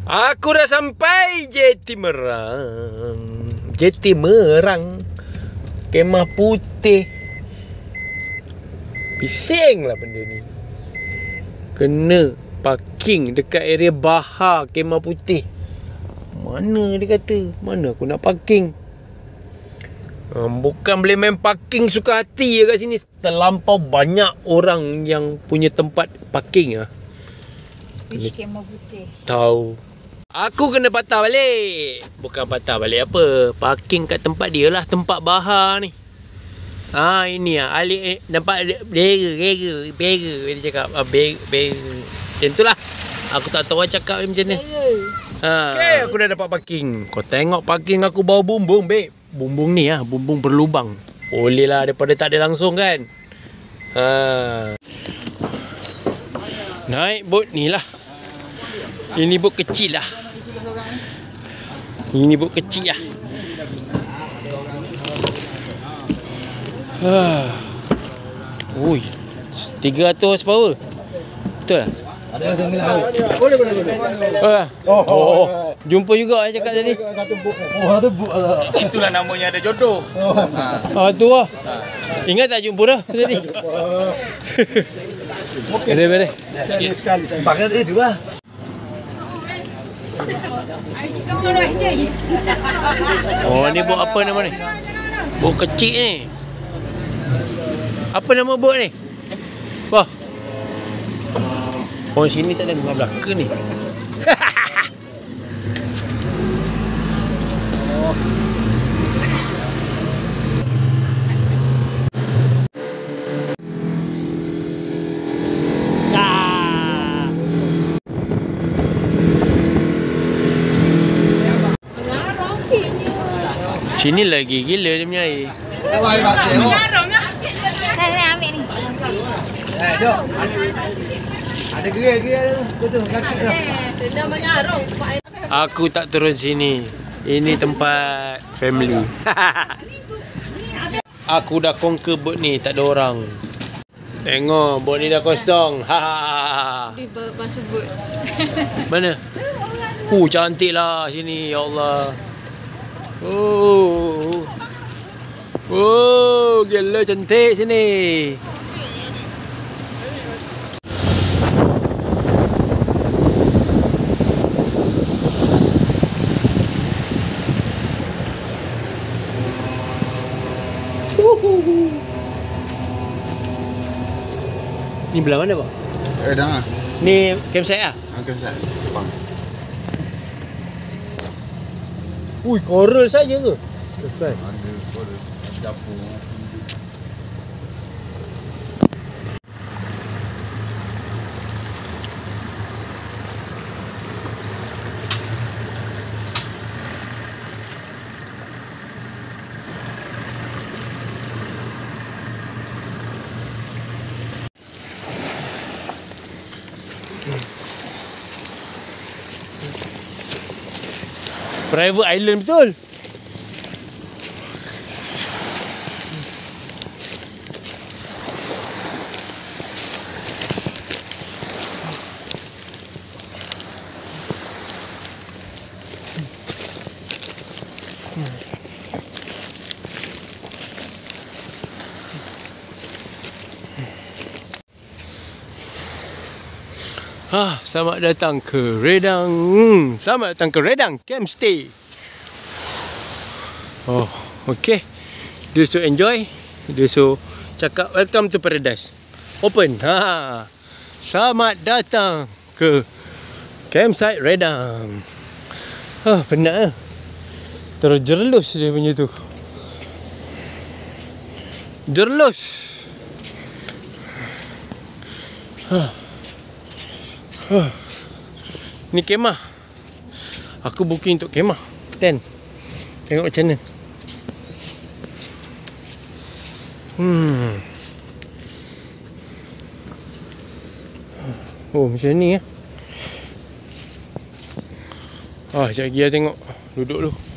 Aku dah sampai JT Merang. JT Merang. Kemah putih. Bising lah benda ni. Kena parking dekat area Bahar Kemah Putih. Mana dia kata? Mana aku nak parking? Bukan boleh main parking suka hati je kat sini. Terlampau banyak orang yang punya tempat parking lah. Which Kemah Putih? Tahu. Aku kena patah balik. Bukan patah balik apa. Parking kat tempat dia lah. Tempat Bahar ni. Ini lah. Alik nampak bega. Dia cakap bega. Macam tu lah. Aku tak tahu cakap macam mana. Okay, aku dah dapat parking. Kau tengok parking aku bawa bumbung, babe. Bumbung ni lah. Bumbung berlubang. Boleh lah daripada tak ada langsung kan. Naik bot ni lah. Ini bot kecil lah. Ini bot kecil lah. Ui, 300 horsepower. Betul lah? Ada yang boleh. Jumpa juga yang cakap tadi. Satu buk lah. Itulah namanya ada jodoh. Tu lah. Ingat tak jumpa dah tadi? Boleh. Pakai itu lah. Ni bot apa nama ni? Bot kecil ni. Apa nama bot ni? Wah. Sini tak ada bunga belaka ni. Sini lagi gila dia punya air. Ambil ni. Jom. Ada gerai betul kaki sah. Aku tak turun sini. Ini tempat family. Aku dah conquer bot ni, tak ada orang. Tengok bot ni dah kosong. Di basuh bot. Mana? Cantik lah sini, ya Allah. Gila cantik sini. Ni belah mana, Pak? Dah. Ni campsite lah? Campsite. Jepang. Coral saja ke? Bukan. Ada coral. Dapur. Private island betul. Selamat datang ke Redang. Selamat datang ke Redang Camp Stay. Okay. Dia so enjoy. Dia so cakap welcome to paradise. Open. Selamat datang ke campsite Redang. Penat lah. Terjerlus dia punya tu. Jerlus. Ni kemah. Aku booking untuk kemah tent. Tengok macam mana. Macam ni ya. Sekejap lagi lah tengok. Duduk dulu.